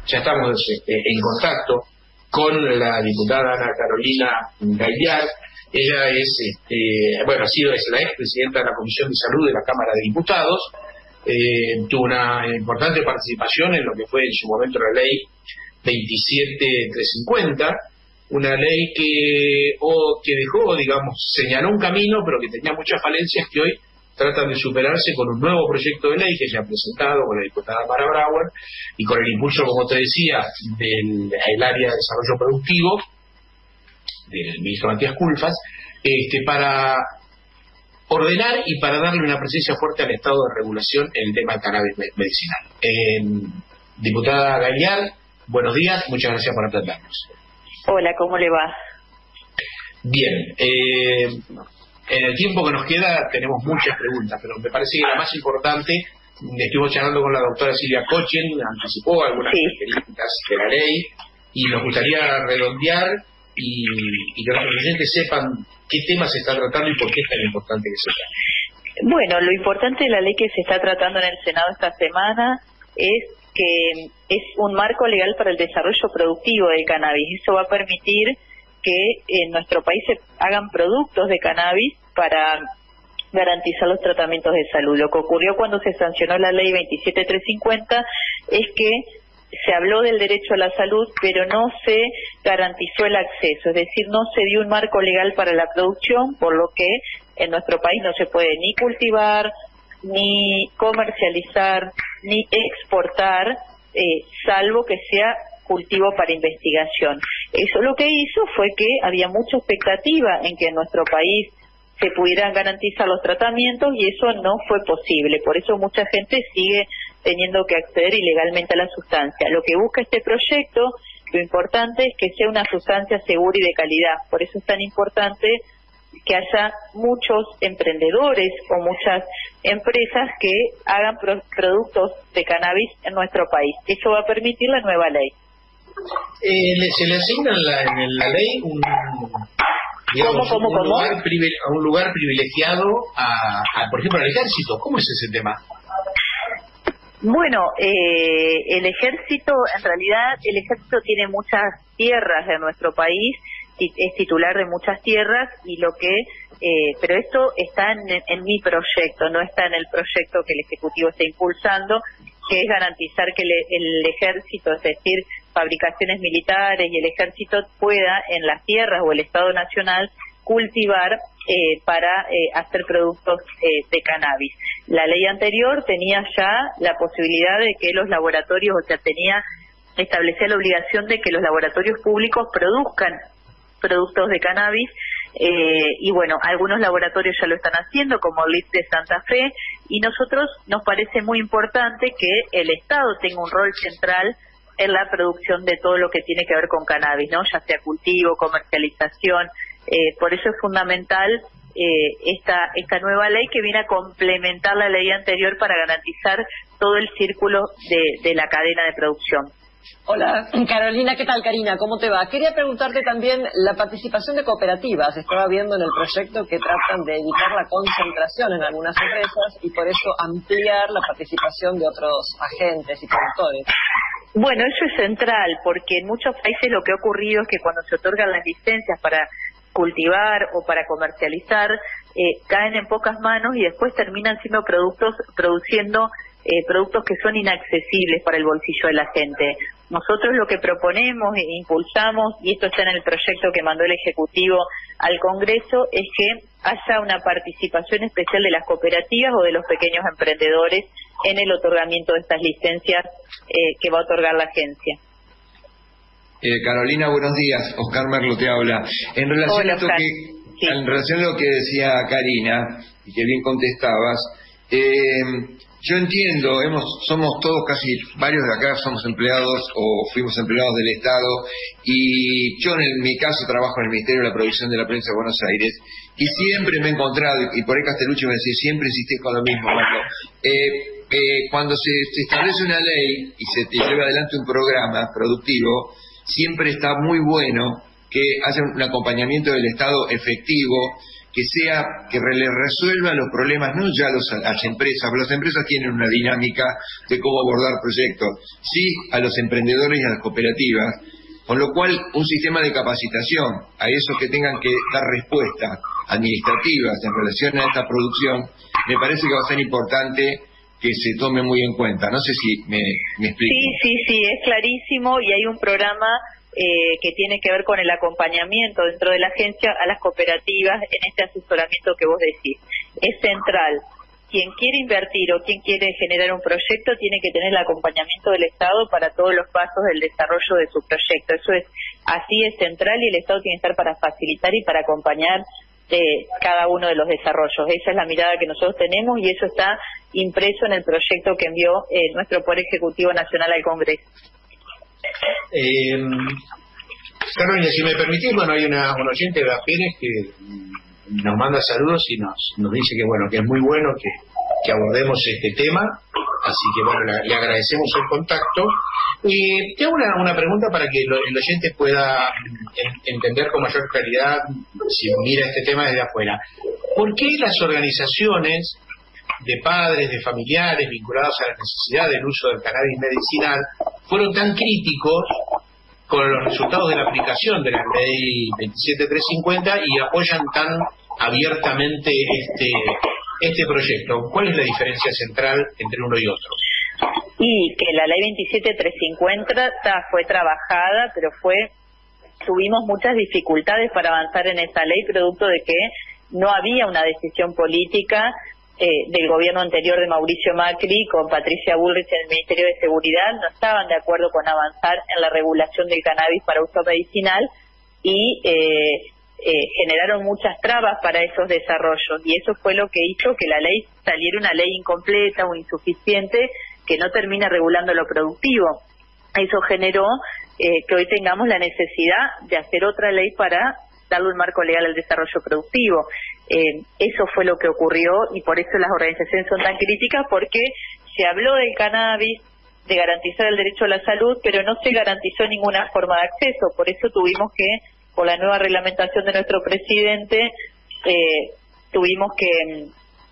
Ya estamos en contacto con la diputada Ana Carolina Gaillard. Ella es, es la expresidenta de la Comisión de Salud de la Cámara de Diputados. Tuvo una importante participación en lo que fue en su momento la ley 27350, una ley que dejó, señaló un camino, pero que tenía muchas falencias que hoy tratan de superarse con un nuevo proyecto de ley que se ha presentado con la diputada Mara Brauer y con el impulso, como te decía, del área de desarrollo productivo del ministro Matías Culfas, para ordenar y para darle una presencia fuerte al estado de regulación en el tema del cannabis medicinal. Diputada Gaillard, buenos días, muchas gracias por atendernos. Hola, ¿cómo le va? Bien, en el tiempo que nos queda tenemos muchas preguntas, pero me parece que la más importante, estuvimos charlando con la doctora Silvia Kochen, anticipó algunas características de la ley, y nos gustaría redondear y que los oyentes sepan qué temas se está tratando y por qué es tan importante que se trate. Bueno, lo importante de la ley que se está tratando en el Senado esta semana es que es un marco legal para el desarrollo productivo del cannabis. Eso va a permitir que en nuestro país se hagan productos de cannabis para garantizar los tratamientos de salud. Lo que ocurrió cuando se sancionó la ley 27350 es que se habló del derecho a la salud, pero no se garantizó el acceso, es decir, no se dio un marco legal para la producción, por lo que en nuestro país no se puede ni cultivar, ni comercializar, ni exportar, salvo que sea cultivo para investigación. Eso lo que hizo fue que había mucha expectativa en que en nuestro país se pudieran garantizar los tratamientos y eso no fue posible. Por eso mucha gente sigue teniendo que acceder ilegalmente a la sustancia. Lo que busca este proyecto, lo importante es que sea una sustancia segura y de calidad. Por eso es tan importante que haya muchos emprendedores o muchas empresas que hagan productos de cannabis en nuestro país. Eso va a permitir la nueva ley. Se le asigna en la ley un lugar privilegiado por ejemplo, al ejército. ¿Cómo es ese tema? Bueno, el ejército, en realidad, el ejército tiene muchas tierras de nuestro país, es titular de muchas tierras pero esto está en mi proyecto, no está en el proyecto que el Ejecutivo está impulsando, que es garantizar que el ejército, es decir, fabricaciones militares y el ejército pueda en las tierras o el Estado Nacional cultivar para hacer productos de cannabis. La ley anterior tenía ya la posibilidad de que los laboratorios, establecía la obligación de que los laboratorios públicos produzcan productos de cannabis, y bueno, algunos laboratorios ya lo están haciendo, como el LIT de Santa Fe, y nosotros nos parece muy importante que el Estado tenga un rol central en la producción de todo lo que tiene que ver con cannabis, ¿no? Ya sea cultivo, comercialización. Por eso es fundamental esta nueva ley que viene a complementar la ley anterior para garantizar todo el círculo de la cadena de producción. Hola, Carolina, ¿qué tal, Karina? ¿Cómo te va? Quería preguntarte también la participación de cooperativas. Estaba viendo en el proyecto que tratan de evitar la concentración en algunas empresas y por eso ampliar la participación de otros agentes y productores. Bueno, eso es central, porque en muchos países lo que ha ocurrido es que cuando se otorgan las licencias para cultivar o para comercializar, caen en pocas manos y después terminan siendo produciendo productos que son inaccesibles para el bolsillo de la gente. Nosotros lo que proponemos e impulsamos, y esto está en el proyecto que mandó el Ejecutivo al Congreso, es que haya una participación especial de las cooperativas o de los pequeños emprendedores en el otorgamiento de estas licencias que va a otorgar la agencia. Carolina, buenos días. Oscar Merlo te habla. En relación en relación a lo que decía Karina, y que bien contestabas, yo entiendo, somos todos, casi varios de acá somos empleados o fuimos empleados del Estado, y yo en mi caso trabajo en el Ministerio de la Producción de la Provincia de Buenos Aires, y siempre me he encontrado, y por ahí Castellucci me decía, siempre insistís con lo mismo, cuando se establece una ley y se lleva adelante un programa productivo, siempre está muy bueno que haya un acompañamiento del Estado efectivo, que le resuelva los problemas, no ya las empresas, porque las empresas tienen una dinámica de cómo abordar proyectos, sí a los emprendedores y a las cooperativas, con lo cual un sistema de capacitación a esos que tengan que dar respuestas administrativas en relación a esta producción, me parece que va a ser importante que se tome muy en cuenta. No sé si me explico. Sí, es clarísimo, y hay un programa que tiene que ver con el acompañamiento dentro de la agencia a las cooperativas en este asesoramiento que vos decís. Es central. Quien quiere invertir o quien quiere generar un proyecto tiene que tener el acompañamiento del Estado para todos los pasos del desarrollo de su proyecto. Eso es así, es central, y el Estado tiene que estar para facilitar y para acompañar cada uno de los desarrollos. Esa es la mirada que nosotros tenemos, y eso está impreso en el proyecto que envió nuestro Poder Ejecutivo Nacional al Congreso. Carolina, si me permitís, bueno, hay un oyente de Pérez que nos manda saludos y nos dice que bueno, que es muy bueno que abordemos este tema, así que bueno, le agradecemos el contacto. Te hago una pregunta para que el oyente pueda entender con mayor claridad si mira este tema desde afuera. ¿Por qué las organizaciones de padres, de familiares vinculados a la necesidad del uso del cannabis medicinal fueron tan críticos con los resultados de la aplicación de la ley 27350 y apoyan tan abiertamente este proyecto? ¿Cuál es la diferencia central entre uno y otro? Y que la ley 27350 fue trabajada, pero tuvimos muchas dificultades para avanzar en esa ley, producto de que no había una decisión política del gobierno anterior de Mauricio Macri con Patricia Bullrich en el Ministerio de Seguridad. No estaban de acuerdo con avanzar en la regulación del cannabis para uso medicinal, y generaron muchas trabas para esos desarrollos, y eso fue lo que hizo que la ley saliera una ley incompleta o insuficiente que no termina regulando lo productivo. Eso generó que hoy tengamos la necesidad de hacer otra ley para darle un marco legal al desarrollo productivo. Eso fue lo que ocurrió, y por eso las organizaciones son tan críticas, porque se habló del cannabis, de garantizar el derecho a la salud, pero no se garantizó ninguna forma de acceso. Por eso tuvimos que, por la nueva reglamentación de nuestro presidente, tuvimos que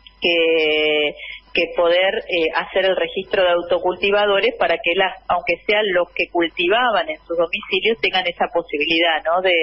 poder hacer el registro de autocultivadores para que aunque sean los que cultivaban en sus domicilios, tengan esa posibilidad, ¿no?, de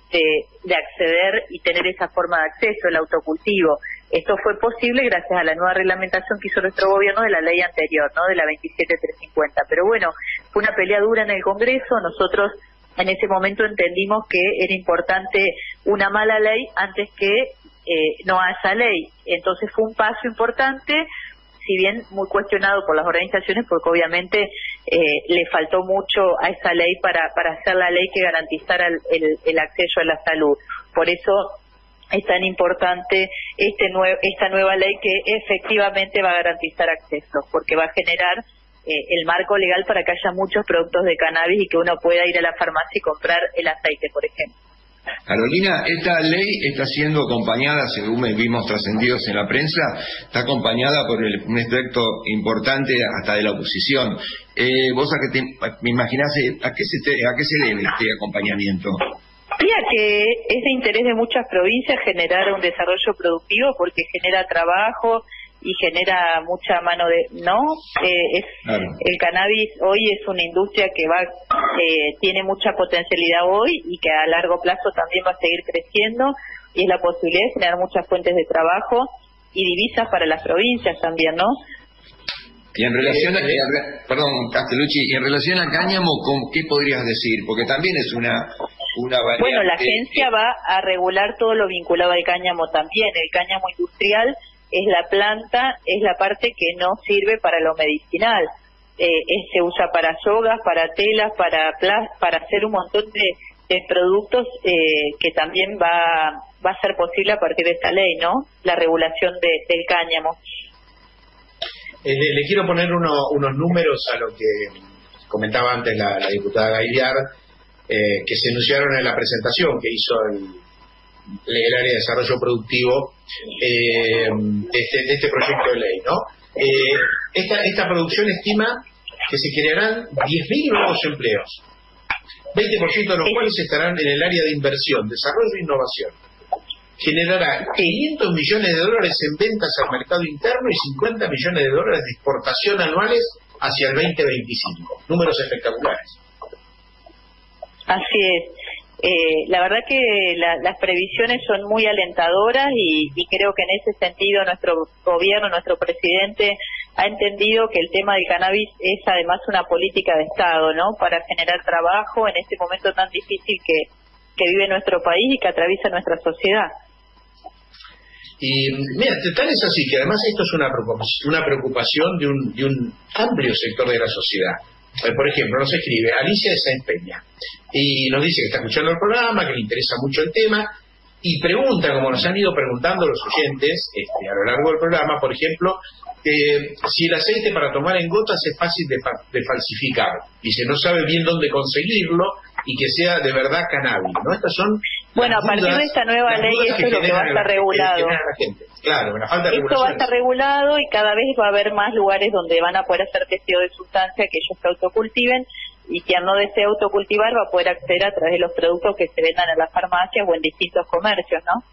acceder y tener esa forma de acceso, el autocultivo. Esto fue posible gracias a la nueva reglamentación que hizo nuestro gobierno de la ley anterior, ¿no?, de la 27350. Pero bueno, fue una pelea dura en el Congreso. Nosotros en ese momento entendimos que era importante una mala ley antes que no haya ley. Entonces fue un paso importante, si bien muy cuestionado por las organizaciones, porque obviamente le faltó mucho a esa ley para hacer la ley que garantizara el acceso a la salud. Por eso es tan importante esta nueva ley que efectivamente va a garantizar acceso, porque va a generar el marco legal para que haya muchos productos de cannabis y que uno pueda ir a la farmacia y comprar el aceite, por ejemplo. Carolina, esta ley está siendo acompañada, según vimos trascendidos en la prensa, está acompañada por un aspecto importante hasta de la oposición. Vos me imaginás a qué se debe este acompañamiento. Mira que es de interés de muchas provincias generar un desarrollo productivo, porque genera trabajo y genera mucha mano claro. El cannabis hoy es una industria que tiene mucha potencialidad hoy, y que a largo plazo también va a seguir creciendo, y es la posibilidad de generar muchas fuentes de trabajo y divisas para las provincias también, ¿no? Y en relación Castellucci, y en relación a cáñamo, ¿qué podrías decir? Porque también es una variante. Bueno, la agencia va a regular todo lo vinculado al cáñamo también. El cáñamo industrial es la planta, es la parte que no sirve para lo medicinal. Se usa para sogas, para telas, para hacer un montón de productos que también va a ser posible a partir de esta ley, ¿no? La regulación del cáñamo. Le quiero poner unos números a lo que comentaba antes la diputada Gaillard, que se anunciaron en la presentación que hizo el área de desarrollo productivo de este proyecto de ley, ¿no? Esta producción estima que se crearán 10.000 nuevos empleos, 20% de los cuales estarán en el área de inversión, desarrollo e innovación. generará 500 millones de dólares en ventas al mercado interno y 50 millones de dólares de exportación anuales hacia el 2025. Números espectaculares. Así es. La verdad que las previsiones son muy alentadoras y creo que en ese sentido nuestro gobierno, nuestro presidente ha entendido que el tema del cannabis es además una política de Estado, ¿no? Para generar trabajo en este momento tan difícil que vive nuestro país y que atraviesa nuestra sociedad. Y mira, tal es así que además esto es una preocupación de un amplio sector de la sociedad. Por ejemplo, nos escribe Alicia de Sáenz Peña y nos dice que está escuchando el programa, que le interesa mucho el tema y pregunta, como nos han ido preguntando los oyentes a lo largo del programa, por ejemplo, si el aceite para tomar en gotas es fácil de falsificar. Dice, no sabe bien dónde conseguirlo y que sea de verdad cannabis, ¿no? Estas son bueno, a partir de esta nueva ley eso es lo que va a estar regulado. Claro, la falta de esto va a estar regulado y cada vez va a haber más lugares donde van a poder hacer testeo de sustancia que ellos se autocultiven y quien no desee autocultivar va a poder acceder a través de los productos que se vendan en las farmacias o en distintos comercios, ¿no?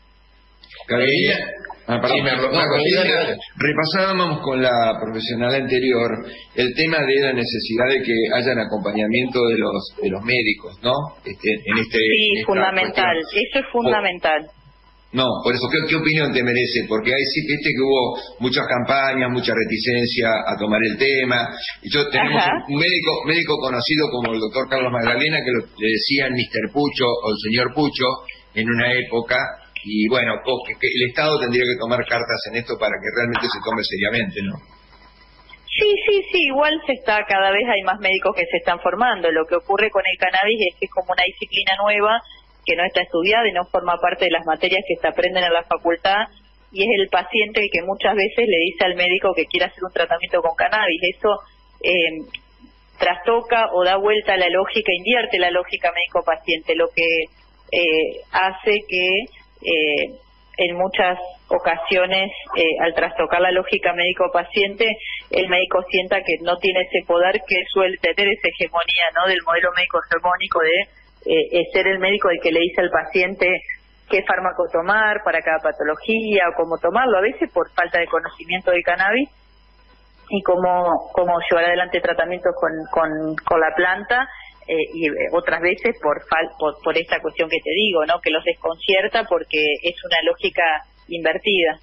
Repasábamos con la profesional anterior el tema de la necesidad de que hayan acompañamiento de los médicos, ¿no? Sí, fundamental, eso es fundamental. No, por eso, ¿qué opinión te merece? Porque ahí sí, viste que hubo muchas campañas, mucha reticencia a tomar el tema. Y tenemos un médico conocido como el doctor Carlos Magdalena, que le decían Mr. Pucho o el señor Pucho en una época. Y bueno, que el Estado tendría que tomar cartas en esto para que realmente se tome seriamente, ¿no? Sí, igual cada vez hay más médicos que se están formando. Lo que ocurre con el cannabis es que es como una disciplina nueva que no está estudiada y no forma parte de las materias que se aprenden en la facultad, y es el paciente el que muchas veces le dice al médico que quiere hacer un tratamiento con cannabis. Eso trastoca o da vuelta a la lógica, invierte la lógica médico-paciente, lo que hace que en muchas ocasiones al trastocar la lógica médico-paciente el médico sienta que no tiene ese poder que suele tener, esa hegemonía, ¿no?, del modelo médico hegemónico de ser el médico el que le dice al paciente qué fármaco tomar para cada patología o cómo tomarlo, a veces por falta de conocimiento del cannabis y cómo llevar adelante tratamientos con la planta, y otras veces por esta cuestión que te digo, ¿no?, que los desconcierta porque es una lógica invertida.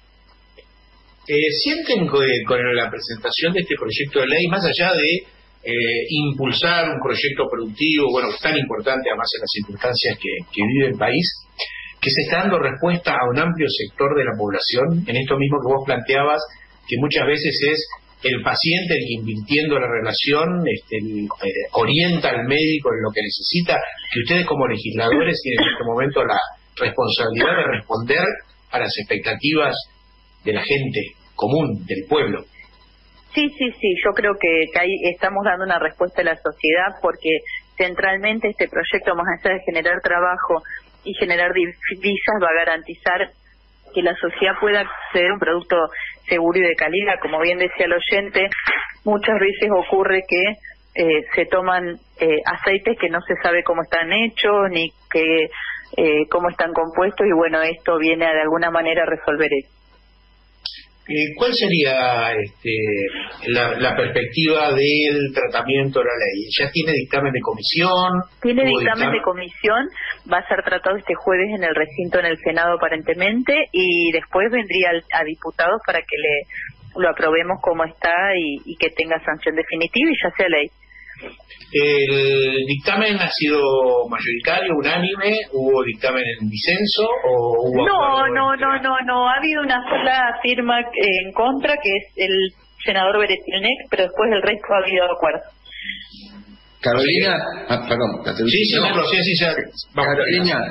¿Sienten que con la presentación de este proyecto de ley, más allá de impulsar un proyecto productivo, bueno, tan importante además en las circunstancias que vive el país, que se está dando respuesta a un amplio sector de la población, en esto mismo que vos planteabas, que muchas veces es el paciente el que, invirtiendo la relación, orienta al médico en lo que necesita, que ustedes como legisladores tienen en este momento la responsabilidad de responder a las expectativas de la gente común, del pueblo? Sí, yo creo que ahí estamos dando una respuesta a la sociedad, porque centralmente este proyecto, más allá de generar trabajo y generar divisas, va a garantizar que la sociedad pueda acceder a un producto seguro y de calidad. Como bien decía el oyente, muchas veces ocurre que se toman aceites que no se sabe cómo están hechos ni cómo están compuestos, y bueno, esto viene de alguna manera a resolver eso. ¿Cuál sería la perspectiva del tratamiento de la ley? ¿Ya tiene dictamen de comisión? Tiene dictamen de comisión, va a ser tratado este jueves en el recinto en el Senado aparentemente, y después vendría a diputados para que lo aprobemos como está y que tenga sanción definitiva y ya sea ley. ¿El dictamen ha sido mayoritario, unánime? ¿Hubo dictamen en disenso? ¿O hubo No, ha habido una sola firma en contra, que es el senador Beretilnec, pero después del resto ha habido acuerdo. Carolina, perdón. Carolina,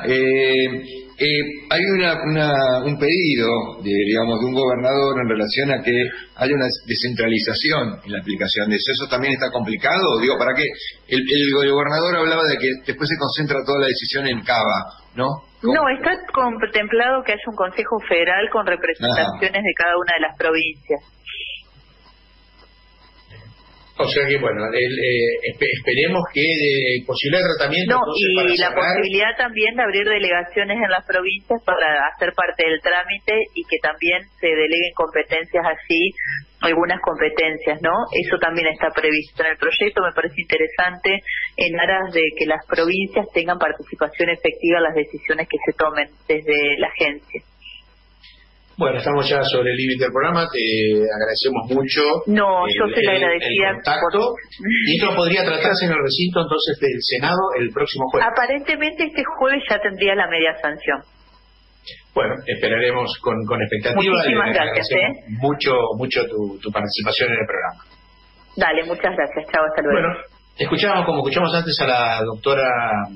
hay un pedido de un gobernador en relación a que haya una descentralización en la aplicación de eso. ¿Eso también está complicado? Digo, ¿para qué? El gobernador hablaba de que después se concentra toda la decisión en Cava, ¿no? ¿Cómo? No, está contemplado que haya un Consejo Federal con representaciones de cada una de las provincias. O sea que, bueno, esperemos que de posibilidad de tratamiento... No, y la posibilidad también de abrir delegaciones en las provincias para hacer parte del trámite y que también se deleguen competencias así, algunas competencias, ¿no? Eso también está previsto en el proyecto, me parece interesante, en aras de que las provincias tengan participación efectiva en las decisiones que se tomen desde la agencia. Bueno, estamos ya sobre el límite del programa, te agradecemos mucho. No, yo soy la agradecida. El contacto. Y esto podría tratarse en el recinto entonces del Senado el próximo jueves. Aparentemente este jueves ya tendría la media sanción. Bueno, esperaremos con expectativa. Muchísimas gracias. Mucho tu participación en el programa. Dale, muchas gracias. Chao, hasta luego. Bueno, escuchamos antes a la doctora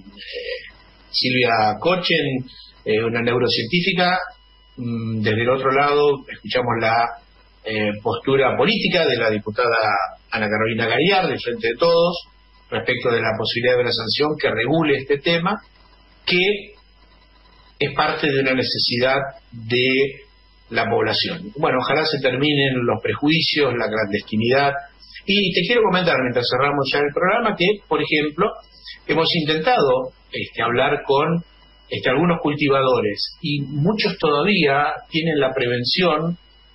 Silvia Kochen, una neurocientífica. Desde el otro lado escuchamos la postura política de la diputada Ana Carolina Galliard, del Frente de Todos, respecto de la posibilidad de una sanción que regule este tema, que es parte de una necesidad de la población. Bueno, ojalá se terminen los prejuicios, la clandestinidad. Y te quiero comentar, mientras cerramos ya el programa, que, por ejemplo, hemos intentado hablar con algunos cultivadores, y muchos todavía tienen la prevención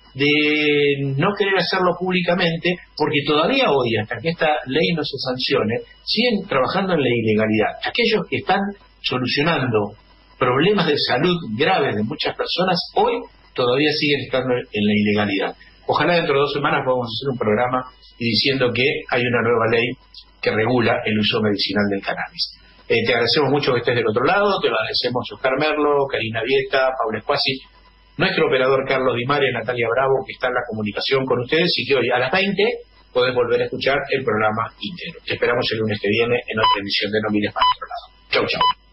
de no querer hacerlo públicamente, porque todavía hoy, hasta que esta ley no se sancione, siguen trabajando en la ilegalidad. Aquellos que están solucionando problemas de salud graves de muchas personas, hoy todavía siguen estando en la ilegalidad. Ojalá dentro de 2 semanas podamos hacer un programa y diciendo que hay una nueva ley que regula el uso medicinal del cannabis. Te agradecemos mucho que estés del otro lado, te lo agradecemos Oscar Merlo, Karina Vieta, Paula Esquasi, nuestro operador Carlos Di Mare, Natalia Bravo, que está en la comunicación con ustedes, y que hoy a las 20 podés volver a escuchar el programa íntegro. Te esperamos el lunes que viene en otra emisión de No Mires Para Otro Lado. Chau, chau.